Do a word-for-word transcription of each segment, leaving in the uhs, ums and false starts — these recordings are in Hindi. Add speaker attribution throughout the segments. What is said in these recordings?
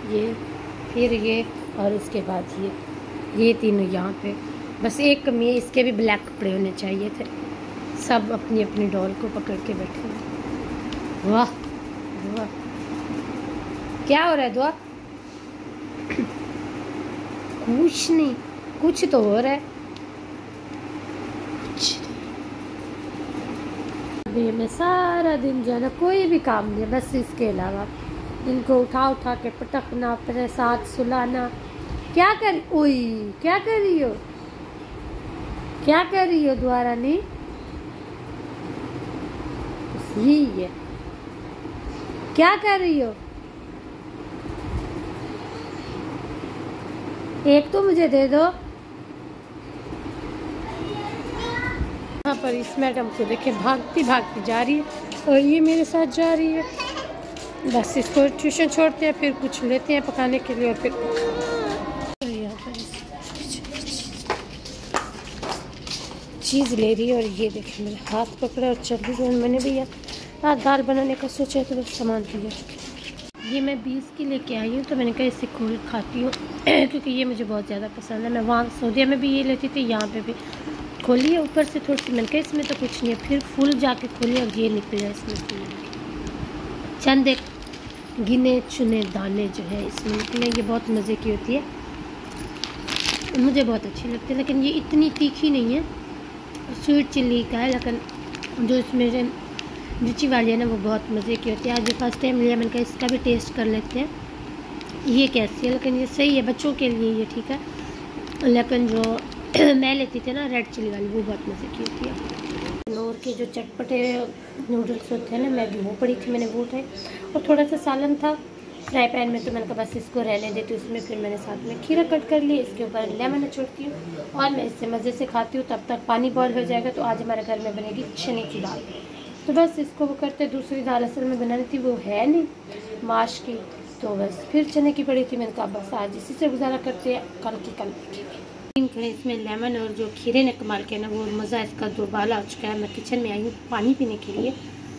Speaker 1: ये फिर ये और उसके बाद ये ये तीनों यहाँ पे। बस एक कमी है, इसके भी ब्लैक कपड़े होने चाहिए थे। सब अपनी अपनी डॉल को पकड़ के बैठे हैं। वाह वाह, क्या हो रहा है दुआ? कुछ नहीं, कुछ तो हो रहा है। अभी मैं सारा दिन जो है ना कोई भी काम नहीं, बस इसके अलावा इनको उठा उठा के पटकना, अपने साथ सुलाना। क्या कर ओई क्या कर रही हो, क्या कर रही हो द्वारा नहीं? यही है, क्या कर रही हो? एक तो मुझे दे दो। यहाँ पर इस मैडम को देखे भागती भागती जा रही है और ये मेरे साथ जा रही है। बस इसको ट्यूशन छोड़ते हैं, फिर कुछ लेते हैं पकाने के लिए और फिर यहाँ पर चीज़ ले रही है। और ये देखें मेरे हाथ पकड़ा और चल रही है। मैंने भी यार आज दाल बनाने का सोचा है तो बस सामान दिया। ये मैं बीस की लेके आई हूँ, तो मैंने कहा इसे खोल खाती हूँ क्योंकि ये मुझे बहुत ज़्यादा पसंद है। मैं वहाँ सऊदीया में भी ये लेती थी, यहाँ पे भी खोली है ऊपर से थोड़ी सी। मैंने कहा इसमें तो कुछ नहीं है, फिर फुल जाके खोली और ये निकला इसमें से चंद एक गिने चुने दाने जो है इसमें निकले। ये बहुत मज़े की होती है, मुझे बहुत अच्छी लगती है। लेकिन ये इतनी तीखी नहीं है, स्वीट चिल्ली का है। लेकिन जो इसमें मिर्ची वाली है ना वो बहुत मज़े की होती है। आज जो फर्स्ट टाइम लिया, मैंने कहा इसका भी टेस्ट कर लेते हैं ये कैसी है। लेकिन ये सही है बच्चों के लिए, ये ठीक है। लेकिन जो मैं लेती थी ना रेड चिली वाली, वो बहुत मज़े की होती है। नूर के जो चटपटे नूडल्स होते हैं ना, मैं भी वो पड़ी थी, मैंने वो उठाई। और थोड़ा सा सालन था फ्राई पैन में, तो मैंने कहा बस इसको रहने देती हूँ उसमें। फिर मैंने साथ में खीरा कट कर ली, इसके ऊपर लेमन छोड़ती हूँ और मैं इससे मज़े से खाती हूँ। तब तक पानी बॉयल हो जाएगा। तो आज हमारे घर में बनेगी चने की दाल, तो बस इसको वो करते। दूसरी दाल असल में बनानी थी, वो है नहीं माश की, तो बस फिर चने की पड़ी थी। मैंने कहा बस आज इसी से गुजारा करते हैं, कल की कल देखेंगे। इसमें लेमन और जो खीरे ने कमाल किया ना, वो मज़ा इसका दोबाला हो चुका है। मैं किचन में आई हूँ पानी पीने के लिए,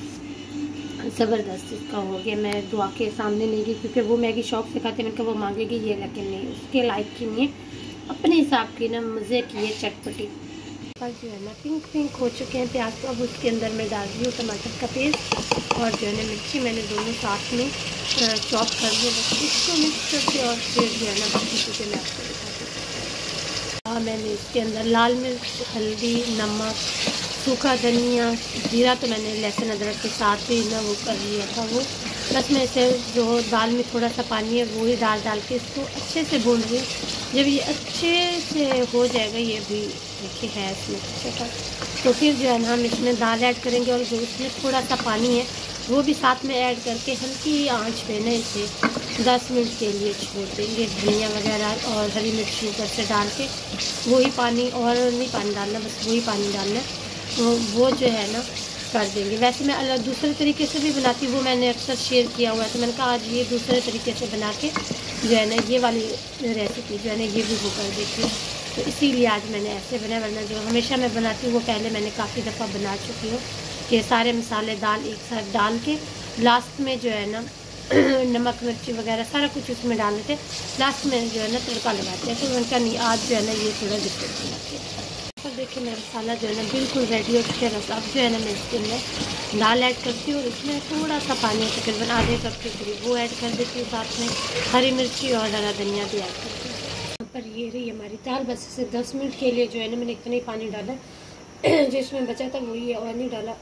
Speaker 1: ज़बरदस्त इसका हो गया। मैं दुआ के सामने नहीं गई क्योंकि वो मैगी शौक से खाते, मैंने कहा वो मांगेगी ये, लेकिन नहीं, उसके लायक की नहीं है, अपने हिसाब की ना मज़े की है चटपटी। और जो है ना पिंक पिंक हो चुके हैं प्याज, तो अब उसके अंदर मैं डाल रही हूँ टमाटर का पेस्ट और जो है ना मिर्ची, मैंने दोनों साथ में चॉप कर लिया। बस इसको मिक्स करके और फिर जो है ना बाकी चीज़ें मैं आपको दिखाती हूँ। और मैंने इसके अंदर लाल मिर्च, हल्दी, नमक, सूखा धनिया, जीरा, तो मैंने लहसुन अदरक के साथ ही ना वो कर लिया था वो। बस मैं इसे जो दाल में थोड़ा सा पानी है वो ही डाल डाल के इसको अच्छे से भून रही हूँ। जब ये अच्छे से हो जाएगा, ये भी देखिए है इसमें अच्छे का, तो फिर जो है ना हम इसमें दाल ऐड करेंगे और जो इसमें थोड़ा सा पानी है वो भी साथ में ऐड करके हल्की आंच पे ना इसे दस मिनट के लिए छोड़ देंगे। धनिया वगैरह और हरी मिर्ची ऊपर से डाल के, वही पानी और नहीं पानी डालना, बस वही पानी डालना, तो वो जो है ना कर देंगे। वैसे मैं अलग दूसरे तरीके से भी बनाती हूँ, वो मैंने अक्सर शेयर किया हुआ है, तो मैंने कहा आज ये दूसरे तरीके से बना के जो है ना ये वाली रेसिपी जो है ना ये भी वो कर देती हूँ। तो इसीलिए आज मैंने ऐसे बनाया, वरना जो हमेशा मैं बनाती हूँ वो पहले मैंने काफ़ी दफ़ा बना चुकी हूँ कि सारे मसाले दाल एक साथ डाल के लास्ट में जो है ना नमक मिर्ची वगैरह सारा कुछ उसमें डाल देते, लास्ट में जो है ना तड़का लगाते हैं। तो उनका नहीं, आज जो है ना ये थोड़ा डिफरेंट बनाते हैं। तो देखिए मेरा मसाला जो है ना बिल्कुल रेडी हो चुका है। बस अब जो है ना मैं इसके अंदर दाल ऐड करती हूँ और इसमें थोड़ा सा पानी तकरीबन आधे कप के करीब वो ऐड कर देती हूँ, साथ में हरी मिर्ची और हरा धनिया भी ऐड करती हूँ। यहाँ पर ये रही हमारी दाल। बस इसे दस मिनट के लिए जो है ना मैंने इतना ही पानी डाला जो इसमें बचा था वही है, और नहीं डाला।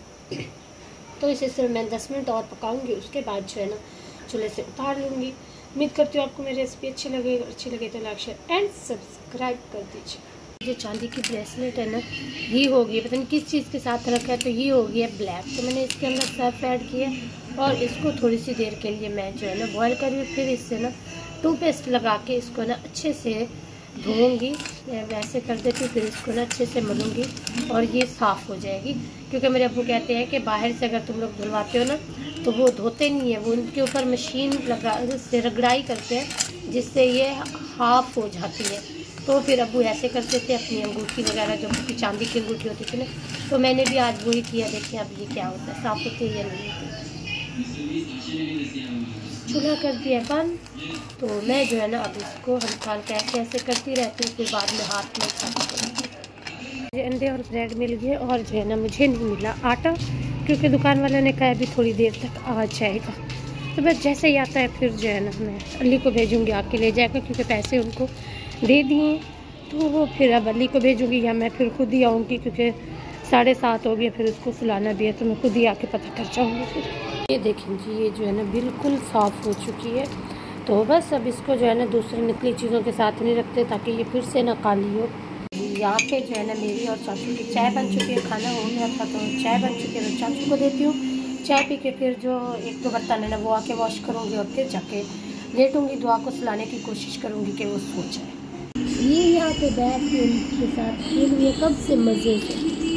Speaker 1: तो इसे सिर्फ मैं दस मिनट और पकाऊंगी, उसके बाद जो है ना चूल्हे से उतार लूँगी। उम्मीद करती हूँ आपको मेरी रेसिपी अच्छी लगे। अच्छी लगे तो लाइक शेयर एंड सब्सक्राइब कर दीजिए। जो चांदी की ब्रेसलेट है ना, ये हो गई, पता नहीं किस चीज़ के साथ रखा है, तो ये हो गया ब्लैक। तो मैंने इसके अंदर सर्फ ऐड किया और इसको थोड़ी सी देर के लिए मैं जो है ना बॉयल करी। फिर इससे ना टूथपेस्ट लगा के इसको ना अच्छे से धोऊंगी, वैसे कर देती हूँ। फिर इसको ना अच्छे से मलूँगी और ये साफ़ हो जाएगी। क्योंकि मेरे अब्बू कहते हैं कि बाहर से अगर तुम लोग धुलवाते हो ना तो वो धोते नहीं है, वो उनके ऊपर मशीन लगा से रगड़ाई करते हैं जिससे ये हाफ हो जाती है। तो फिर अब्बू ऐसे करते थे अपनी अंगूठी वगैरह, जो कि चांदी की अंगूठी होती थी ना, तो मैंने भी आज वही किया। देखिए अब ये क्या होता है, साफ़ होती है या नहीं होती। चूल्हा कर दिया बंद। तो मैं जो है ना अब इसको हल्का हल्का ऐसे ऐसे करती रहती हूँ, फिर बाद में हाथ में उठाती। मुझे अंडे और ब्रेड मिल गए और जो है ना मुझे नहीं मिला आटा, क्योंकि दुकान वाले ने कहा अभी थोड़ी देर तक आ जाएगा। तो बस जैसे ही आता है फिर जो है ना मैं अली को भेजूँगी, आके ले जाएगा, क्योंकि पैसे उनको दे दिए। तो वो फिर अब अली को भेजूँगी या मैं फिर खुद ही आऊँगी, क्योंकि साढ़े सात हो गए, फिर उसको सुलाना भी है, तो मैं खुद ही आके पता कर जाऊँगी। फिर ये देखें जी, ये जो है ना बिल्कुल साफ़ हो चुकी है। तो बस अब इसको जो है ना दूसरी निकली चीज़ों के साथ नहीं रखते, ताकि ये फिर से ना काली हो। यहाँ पे जो है ना मेरी और चाचू की चाय बन चुकी है, खाना हो गया था तो चाय बन चुकी है, तो चाचू को देती हूँ। चाय पी के फिर जो एक दो बर्तन है ना वो आके वॉश करूँगी और फिर जाके लेटूँगी। दुआ को सुलाने की कोशिश करूँगी कि वो सो जाए। ये यहाँ पे बैठ के उनके साथ खेल रही है कब से मज़े से।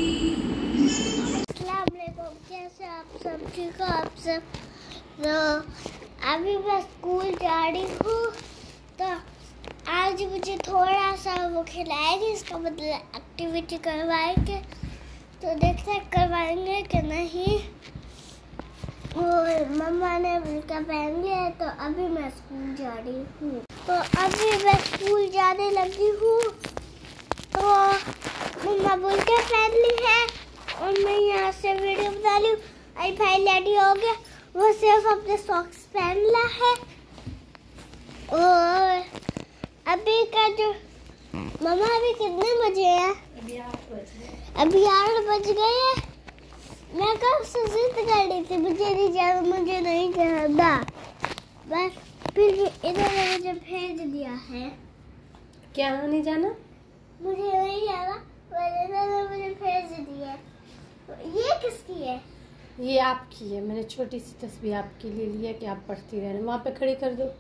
Speaker 2: कैसे आप सब ठीक हो? आप सब तो अभी मैं स्कूल जा रही हूँ, तो आज मुझे थोड़ा सा वो खिलाएंगे, इसका मतलब एक्टिविटी करवाएंगे। तो देखते हैं करवाएंगे कि नहीं। और मम्मा ने उनका पहन लिया है, तो अभी मैं स्कूल जा रही हूँ। तो अभी मैं स्कूल जाने लगी हूँ, तो मम्मा बोल के पहन ली है और मैं यहाँ से वीडियो बना रही हूँ। आई भाई रेडी हो गया, वो सिर्फ अपने सॉक्स पहन ला है। और अभी का जो मम्मा अभी कितने बजे हैं? अभी आठ बज गए। अभी आठ बज गए हैं। मैं कब से जिद कर रही थी मुझे नहीं जाना, मुझे नहीं जाना, बस फिर इन्होंने मुझे भेज दिया है।
Speaker 1: क्या नहीं जाना?
Speaker 2: मुझे नहीं जाना, इन्होंने मुझे भेज दिया। ये किसकी है?
Speaker 1: ये आपकी है। मैंने छोटी सी तस्वीर आपके लिए ली है कि आप पढ़ती रहना। वहाँ पे खड़ी कर दो।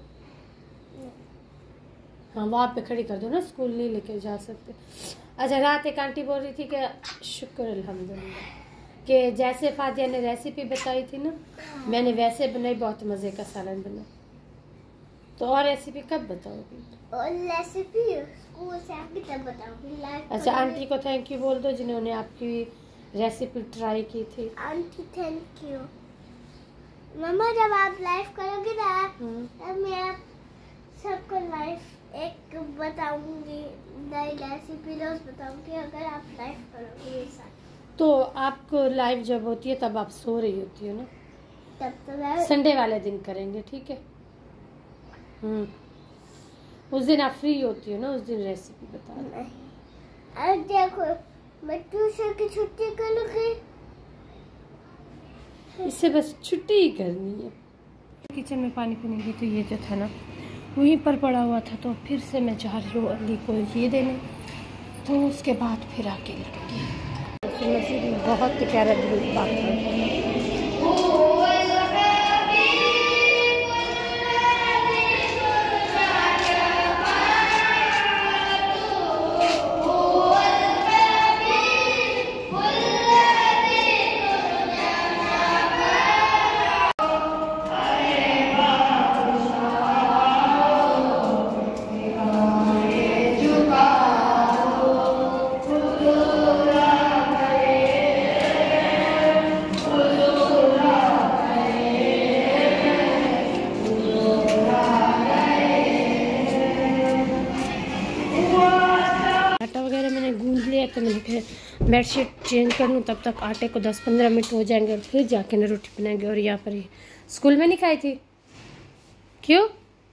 Speaker 1: हाँ वहाँ पे खड़ी कर दो ना, स्कूल नहीं लेके जा सकते। अच्छा, रात एक आंटी बोल रही थी कि शुक्र अल्हम्दुलिल्लाह कि जैसे फातिया ने रेसिपी बताई थी ना, मैंने वैसे बनाई, बहुत मज़े का सालन बना। तो और रेसिपी कब बताओगी?
Speaker 2: और रेसिपी स्कूल से आके तब बताऊंगी।
Speaker 1: अच्छा, आंटी को थैंक यू बोल दो जिन्होंने आपकी रेसिपी ट्राई की थी।
Speaker 2: Aunty thank you. मम्मा जब आप लाइव करोगी ना, तब मैं सबको लाइव एक बताऊंगी, नई रेसिपी रोज बताऊंगी, अगर आप लाइव करोगे ये साथ।
Speaker 1: तो आपको लाइव जब होती है तब आप सो रही होती हो ना?
Speaker 2: तब तो मैं
Speaker 1: संडे वाले दिन करेंगे, ठीक है? हम्म उस दिन आप फ्री होती हो ना, उस दिन रेसिपी बता दो।
Speaker 2: अब देखो मैं ट्यूशन की छुट्टी करूँगी,
Speaker 1: इससे बस छुट्टी ही करनी है। किचन में पानी पीने की तो ये जो था ना वहीं पर पड़ा हुआ था, तो फिर से मैं जा रही हूँ अली को ये देने, तो उसके बाद फिर आके लूँगी। मस्जिद में बहुत ही प्यारा दिल बात है। तो मैंने कहा बेडशीट चेंज कर लूँ, तब तक आटे को दस पंद्रह मिनट हो जाएंगे और फिर जाके ना रोटी बनाएंगे। और यहाँ पर ये स्कूल में नहीं खाई थी, क्यों?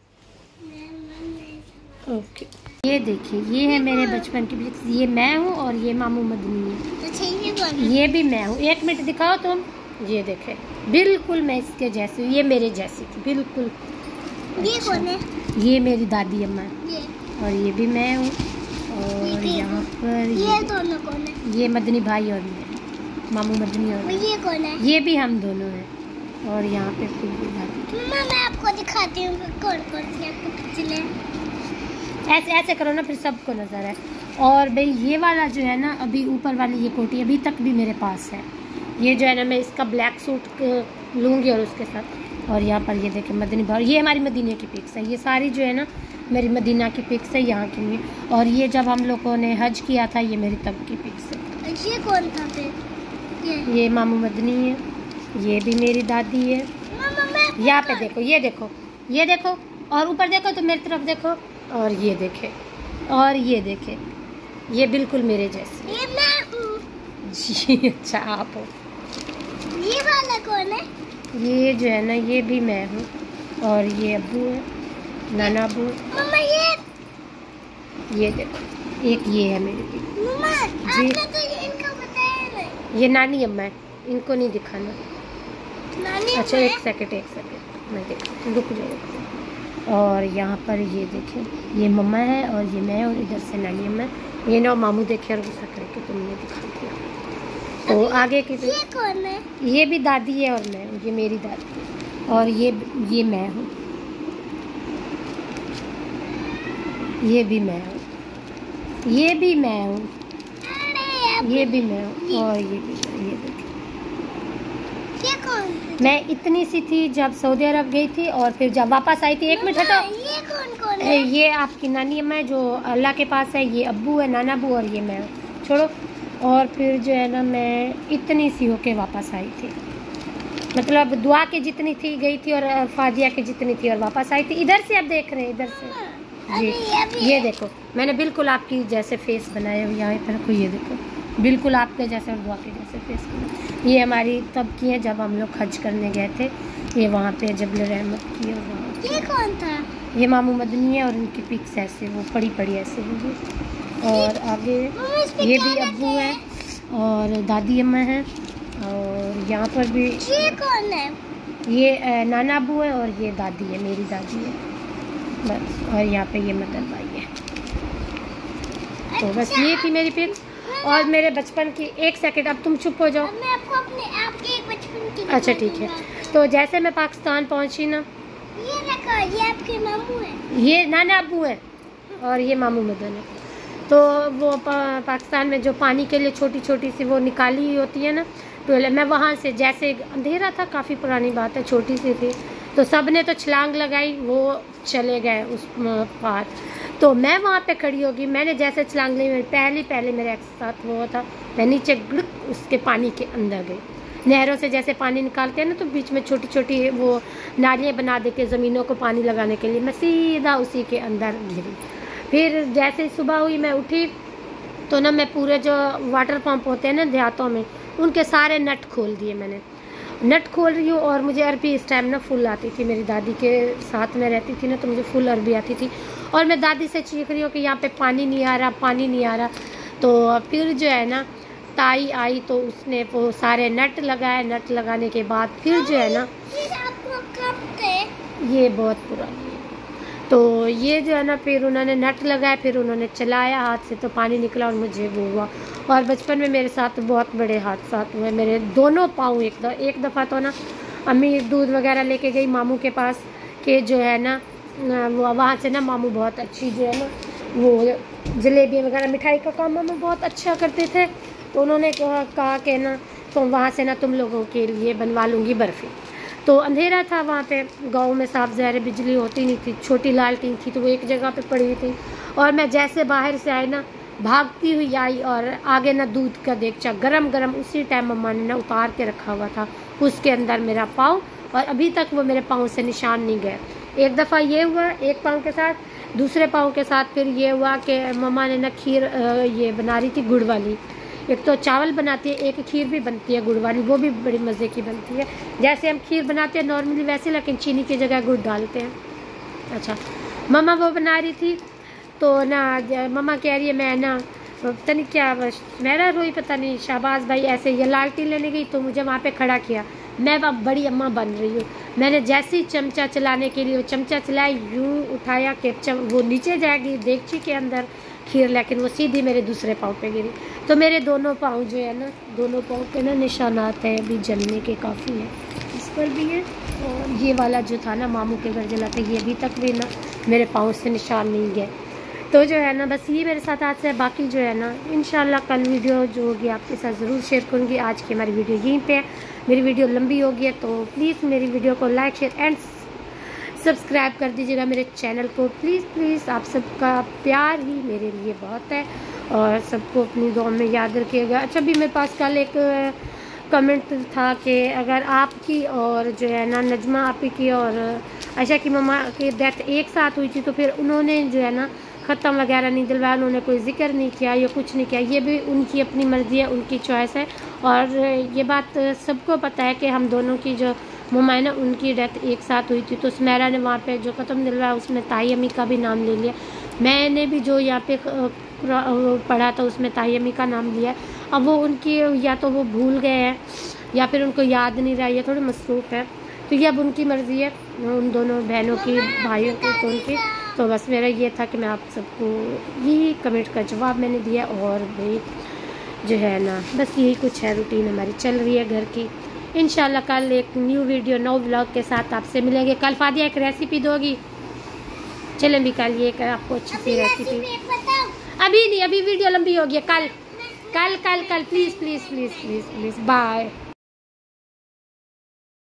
Speaker 1: ओके, ये देखिए ये है मेरे बचपन की पिक्स। ये मैं हूँ और ये मामू मदनी है। ये भी मैं हूँ। एक मिनट दिखाओ तुम। ये देखे बिल्कुल मैं इसके जैसी, ये मेरे जैसी थी बिल्कुल।
Speaker 2: ये कौन है?
Speaker 1: ये मेरी दादी अम्मा है और ये भी मैं हूँ। और यहाँ पर
Speaker 2: ये दोनों कौन है?
Speaker 1: ये मदनी भाई और मैं, मामू मदनी। और
Speaker 2: ये कौन है? ये
Speaker 1: भी हम दोनों हैं। और यहाँ पे फूल भी भाभी।
Speaker 2: मम्मा मैं आपको दिखाती हूँ कौन कौन सी आपको पिक्चर है।
Speaker 1: ऐसे ऐसे करो ना, फिर सबको नजर है। और भाई ये वाला जो है ना, अभी ऊपर वाली ये कोटी अभी तक भी मेरे पास है। ये जो है ना मैं इसका ब्लैक सूट लूँगी और उसके साथ। और यहाँ पर ये देखें मदनी भाई, ये हमारी मदीने की पिक्स है। ये सारी जो है ना मेरी मदीना की पिक्स है, यहाँ की नहीं। और ये जब हम लोगों ने हज किया था, ये मेरी तब की पिक्स है।
Speaker 2: ये कौन था फिर? ये,
Speaker 1: ये मामू मदनी है। ये भी मेरी दादी है।
Speaker 2: मामा मैं
Speaker 1: यहाँ पे देखो, ये देखो ये देखो, और ऊपर देखो तो मेरी तरफ देखो, और ये देखे, और ये देखे, ये बिल्कुल मेरे जैसी।
Speaker 2: ये मैं हूँ।
Speaker 1: जी अच्छा आप हो।
Speaker 2: ये वाला कौन है?
Speaker 1: ये जो है ना ये भी मैं हूँ, और ये अब्बू है, नाना अब्बू।
Speaker 2: मम्मा ये
Speaker 1: ये देखो, एक ये है मेरी भी।
Speaker 2: मम्मा
Speaker 1: जी।
Speaker 2: आपने तो ये इनको बताया नहीं।
Speaker 1: ये नानी अम्मा है, इनको नहीं दिखाना।
Speaker 2: नानी
Speaker 1: अच्छा
Speaker 2: अम्मा
Speaker 1: एक सेकंड एक सेकंड मैं देख रुक जाओ। और यहाँ पर ये देखें, ये मम्मा है और ये मैं, और इधर से नानी अम्मा है। ये ना मामू देखे और गुस्सा करके तुमने दिखा दिया। तो आगे की
Speaker 2: ये कौन है?
Speaker 1: ये भी दादी है और मैं हूँ, ये मेरी दादी है, और ये ये मैं हूँ, ये भी मैं हूँ, ये भी मैं हूँ,
Speaker 2: अरे
Speaker 1: ये भी मैं हूँ, और ये भी मैं, ये देखिए।
Speaker 2: ये कौन है?
Speaker 1: मैं इतनी सी थी जब सऊदी अरब गई थी, और फिर जब वापस आई थी, एक मिनट
Speaker 2: मम्मा,
Speaker 1: हटो।
Speaker 2: ये कौन कौन है?
Speaker 1: ये आपकी नानी अम्मा है जो अल्लाह के पास है, ये अब्बू है, नाना अब्बू, और ये मैं हूँ। छोड़ो। और फिर जो है ना मैं इतनी सी होके वापस आई थी, मतलब दुआ के जितनी थी गई थी, और फाजिया के जितनी थी और वापस आई थी। इधर से आप देख रहे हैं, इधर से जी।
Speaker 2: अभी- अभी-
Speaker 1: ये देखो मैंने बिल्कुल आपकी जैसे फेस बनाया हुआ, यहाँ पर रखो, ये देखो बिल्कुल आपके जैसे और दुआ के जैसे फेस बनाया। ये हमारी तब की है जब हम लोग हज करने गए थे, ये वहाँ पे जबल रहमत की, और वहाँ
Speaker 2: ये कौन था?
Speaker 1: ये मामू मदनी है, और उनकी पिक्स ऐसे वो पड़ी पड़ी ऐसे होगी। और आगे
Speaker 2: मम्मा, इस पे
Speaker 1: ये
Speaker 2: क्या
Speaker 1: भी
Speaker 2: लगा
Speaker 1: अब्बू है, और दादी अम्मा है, और यहाँ पर भी
Speaker 2: ये कौन है?
Speaker 1: ये अ, नाना अब्बू है, और ये दादी है, मेरी दादी है बस। और यहाँ पे ये मदर भाई है। तो बस ये थी मेरी पिक्स और मेरे बचपन की। एक सेकंड अब तुम चुप हो जाओ।
Speaker 2: अब मैं आपको अपने आपके एक बचपन की
Speaker 1: अच्छा ठीक है। तो जैसे मैं पाकिस्तान पहुँची ना,
Speaker 2: ये रखो, ये आपके मामू है।
Speaker 1: ये नाना अब्बू है और ये मामू मदन है। तो वो पा, पाकिस्तान में जो पानी के लिए छोटी छोटी सी वो निकाली होती है ना टोयलेट, मैं वहाँ से, जैसे अंधेरा था, काफ़ी पुरानी बात है, छोटी सी थी, तो सब ने तो छलांग लगाई, वो चले गए उस पार। तो मैं वहाँ पे खड़ी होगी, मैंने जैसे छलांग ली, मेरी पहली पहले मेरे एक साथ वो था, मैं नीचे गुड़क उसके पानी के अंदर गई। नहरों से जैसे पानी निकालते हैं ना, तो बीच में छोटी छोटी वो नालियाँ बना दे के ज़मीनों को पानी लगाने के लिए, मैं सीधा उसी के अंदर गिरी। फिर जैसे सुबह हुई, मैं उठी तो ना मैं पूरे जो वाटर पंप होते हैं ना देहातों में, उनके सारे नट खोल दिए मैंने। नट खोल रही हूँ और मुझे अरबी इस टाइम ना फुल आती थी, मेरी दादी के साथ में रहती थी ना, तो मुझे फुल अरबी आती थी। और मैं दादी से चीख रही हूँ कि यहाँ पे पानी नहीं आ रहा, पानी नहीं आ रहा। तो फिर जो है ना ताई आई, तो उसने वो सारे नट लगाए। नट लगाने के बाद फिर जो है ना,
Speaker 2: ये आपको कब थे?
Speaker 1: ये बहुत पुरानी है, तो ये जो है ना फिर उन्होंने नट लगाए, फिर उन्होंने चलाया हाथ से, तो पानी निकला और मुझे वो हुआ। और बचपन में मेरे साथ बहुत बड़े हादसात हुए, मेरे दोनों पाँव एक दफ़ा एक दफ़ा तो ना अम्मी दूध वगैरह लेके गई मामू के पास, कि जो है ना वो वहाँ से ना मामू बहुत अच्छी जो है ना वो जलेबी वगैरह मिठाई का काम मामू बहुत अच्छा करते थे, तो उन्होंने कहा, कहा कि ना तो वहाँ से ना तुम लोगों के लिए बनवा लूँगी बर्फ़ी। तो अंधेरा था वहाँ पे, गांव में साफ ज़ाहिर बिजली होती नहीं थी, छोटी लालटेन थी, तो वो एक जगह पे पड़ी हुई थी। और मैं जैसे बाहर से आई ना, भागती हुई आई, और आगे ना दूध का देगचा गरम गरम उसी टाइम मम्मा ने ना उतार के रखा हुआ था, उसके अंदर मेरा पाँव, और अभी तक वो मेरे पाँव से निशान नहीं गए। एक दफ़ा ये हुआ एक पाँव के साथ, दूसरे पाँव के साथ फिर ये हुआ कि मम्मा ने ना खीर ये बना रही थी गुड़ वाली, एक तो चावल बनाती है, एक खीर भी बनती है गुड़ वाली, वो भी बड़ी मज़े की बनती है, जैसे हम खीर बनाते हैं नॉर्मली वैसे, लेकिन चीनी की जगह गुड़ डालते हैं। अच्छा, मम्मा वो बना रही थी, तो ना मम्मा कह रही है, मैं ना पता नहीं क्या मेरा रोई पता नहीं शाहबाज भाई ऐसे ये लालटी लेने गई, तो मुझे वहाँ पे खड़ा किया। मैं अब बड़ी अम्मा बन रही हूँ, मैंने जैसे ही चमचा चलाने के लिए वो चमचा चलाया, यूँ उठाया कि वो नीचे जाएगी देगची के अंदर खीर, लेकिन वो सीधी मेरे दूसरे पाँव पे गिरी। तो मेरे दोनों पाँव जो है ना, दोनों पाँव पे ना निशानात हैं, अभी जलने के काफ़ी हैं, इस पर भी है। और ये वाला जो था ना मामू के घर जलाते, ये अभी तक भी ना मेरे पाँव से निशान नहीं गए। तो जो है ना बस ये मेरे साथ आज से, बाकी जो है ना इंशाल्लाह कल वीडियो जो होगी आपके साथ ज़रूर शेयर करूँगी। आज की हमारी वीडियो यहीं पे है, मेरी वीडियो लंबी होगी है, तो प्लीज़ मेरी वीडियो को लाइक शेयर एंड सब्सक्राइब कर दीजिएगा मेरे चैनल को, प्लीज़ प्लीज़। आप सबका प्यार ही मेरे लिए बहुत है, और सबको अपनी दुआ में याद रखिएगा। अच्छा, भी मेरे पास कल एक कमेंट था कि अगर आपकी और जो है ना नजमा आपी की और आयशा की मम्मा की डेथ एक साथ हुई थी तो फिर उन्होंने जो है ना ख़त्म वगैरह नहीं दिलवाया, उन्होंने कोई जिक्र नहीं किया या कुछ नहीं किया। ये भी उनकी अपनी मर्ज़ी है, उनकी चॉइस है। और ये बात सबको पता है कि हम दोनों की जो मम्मा है ना उनकी डेथ एक साथ हुई थी। तो सुमेरा ने वहाँ पे जो ख़त्म दिलवाया उसमें ताई अम्मी का भी नाम ले लिया। मैंने भी जो यहाँ पे पढ़ा था उसमें ताई अम्मी का नाम लिया। अब वो उनकी या तो वो भूल गए हैं या फिर उनको याद नहीं रहा, ये थोड़े मसरूफ़ है। तो ये अब उनकी मर्ज़ी है उन दोनों बहनों की, भाइयों की, तो उनकी। तो बस मेरा ये था कि मैं आप सबको यही कमेंट का जवाब मैंने दिया। और भाई जो है ना बस यही कुछ है, रूटीन हमारी चल रही है घर की। इंशाल्लाह कल एक न्यू वीडियो न्यू व्लॉग के साथ आपसे मिलेंगे। कल फादिया एक रेसिपी दोगी, चलें भी कल ये आपको अच्छी सी रेसिपी। अभी नहीं, अभी वीडियो लंबी होगी। कल कल कल कल please please please please please bye.